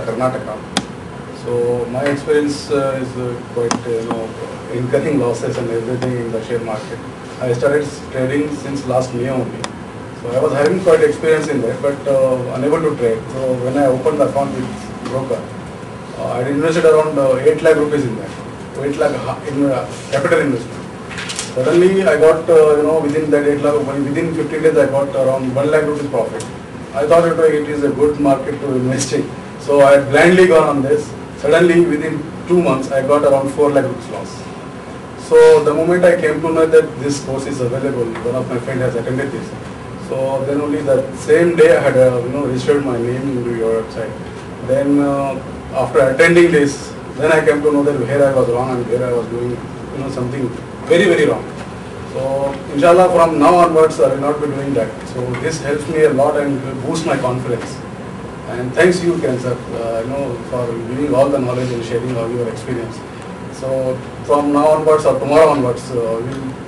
Karnataka. So my experience is quite incurring losses and everything in the share market. I started trading since last May only. So I was having quite experience in that, but unable to trade. So when I opened the account with broker, I invested around 8 lakh rupees in that. 8 lakh in capital investment. Suddenly I got within that 8 lakh, within 15 days I got around 1 lakh rupees profit. I thought it is a good market to invest in. So I had blindly gone on this. Suddenly within 2 months I got around 4 lakh rupees loss. So the moment I came to know that this course is available, one of my friends has attended this. So then only the same day I had registered my name into your website. Then after attending this, then I came to know that where I was wrong and where I was doing something very, very wrong. So inshallah from now onwards I will not be doing that. So this helps me a lot and boosts my confidence. And thanks you, Ken sir, for giving all the knowledge and sharing all your experience. So from now onwards or tomorrow onwards, we'll